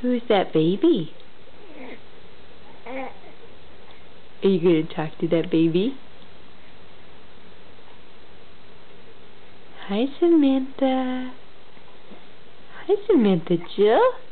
Who's that baby? Are you going to talk to that baby? Hi, Samantha. Hi, Samantha Jill.